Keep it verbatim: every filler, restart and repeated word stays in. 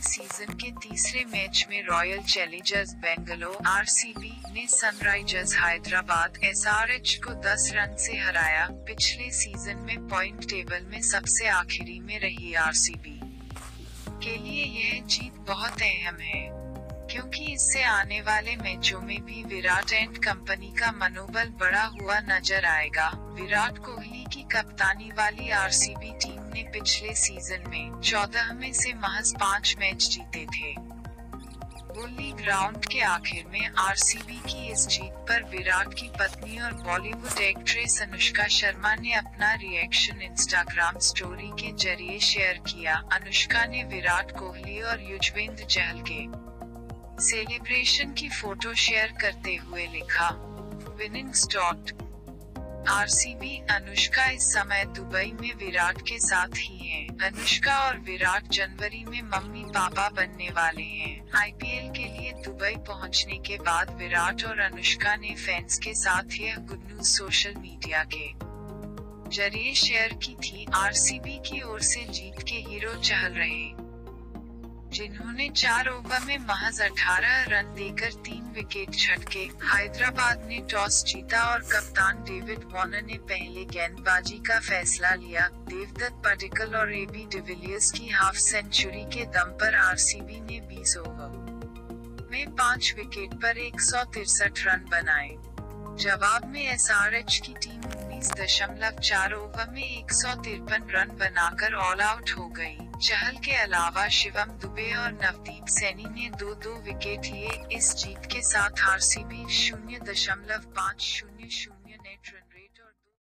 Season के तीसरे match में रॉयल चैलेंजर्स बेंगलोर आरसीबी ने सनराइजर्स हैदराबाद एसआरएच को दस रन से हराया। पिछले सीजन में पॉइंट टेबल में सबसे आखिरी में रही आरसीबी के लिए यह जीत बहुत अहम है, क्योंकि इससे आने वाले मैचों में भी विराट एंड कंपनी का मनोबल बढ़ा हुआ नजर आएगा। विराट कोहली की कप्तानी वाली आरसीबी टीम ने पिछले सीजन में चौदह में से महज पाँच मैच जीते थे। बुल्ली ग्राउंड के आखिर में आरसीबी की इस जीत पर विराट की पत्नी और बॉलीवुड एक्ट्रेस अनुष्का शर्मा ने अपना रिएक्शन इंस्टाग्राम स्टोरी के जरिए शेयर किया। अनुष्का ने विराट कोहली और युजवेंद्र चहल के सेलिब्रेशन की फोटो शेयर करते हुए लिखा, विनिंग स्टार्ट आरसीबी। अनुष्का इस समय दुबई में विराट के साथ ही हैं। अनुष्का और विराट जनवरी में मम्मी पापा बनने वाले हैं। आईपीएल के लिए दुबई पहुंचने के बाद विराट और अनुष्का ने फैंस के साथ यह गुड न्यूज सोशल मीडिया के जरिए शेयर की थी। आरसीबी की ओर से जीत के हीरो चहल रहे, जिन्होंने चार ओवर में महज अठारह रन देकर तीन विकेट झटके। हैदराबाद ने टॉस जीता और कप्तान डेविड वार्नर ने पहले गेंदबाजी का फैसला लिया। देवदत्त पडिक्कल और एबी डिविलियर्स की हाफ सेंचुरी के दम पर आरसीबी ने बीस ओवर में पाँच विकेट पर एक सौ तिरसठ रन बनाए। जवाब में एसआरएच की टीम उन्नीस दशमलव चार ओवर में एक सौ तिरपन रन बनाकर ऑल आउट हो गई। चहल के अलावा शिवम दुबे और नवदीप सैनी ने दो दो विकेट लिए। इस जीत के साथ आरसीबी शून्य दशमलव पाँच शून्य शून्य नेट रन